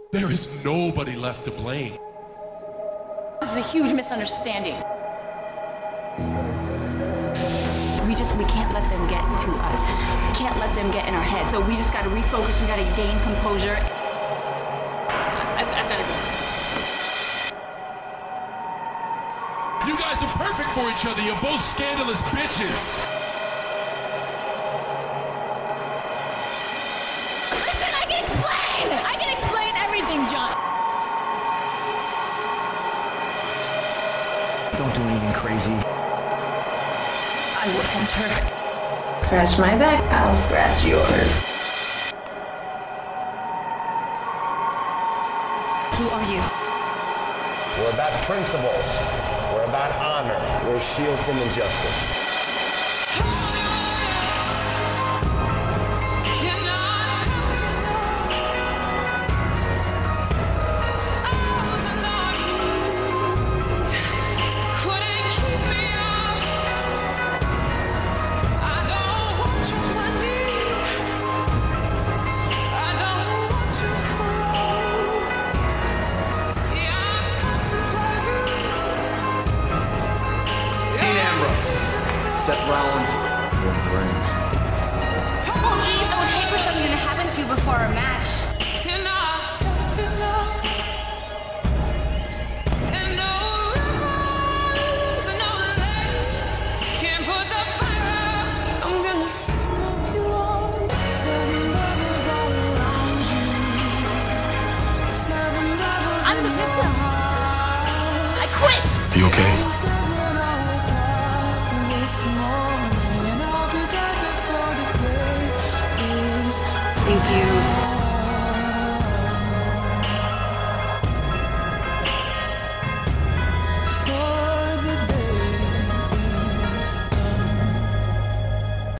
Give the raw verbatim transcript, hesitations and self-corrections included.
There is nobody left to blame. This is a huge misunderstanding. We just, we can't let them get to us. We can't let them get in our head. So we just gotta refocus, we gotta gain composure. I, I've, I've gotta go. You guys are perfect for each other. You're both scandalous bitches. Listen, I can explain! I can explain everything, John. Don't do anything crazy. I will hunt her. Scratch my back, I'll scratch yours. Who are you? We're about principles. We're about honor. We're a shield from injustice. Seth Rollins. Believe I would hate for something to happen to you before our match. I'm the victim. I quit. Are you okay? Thank you.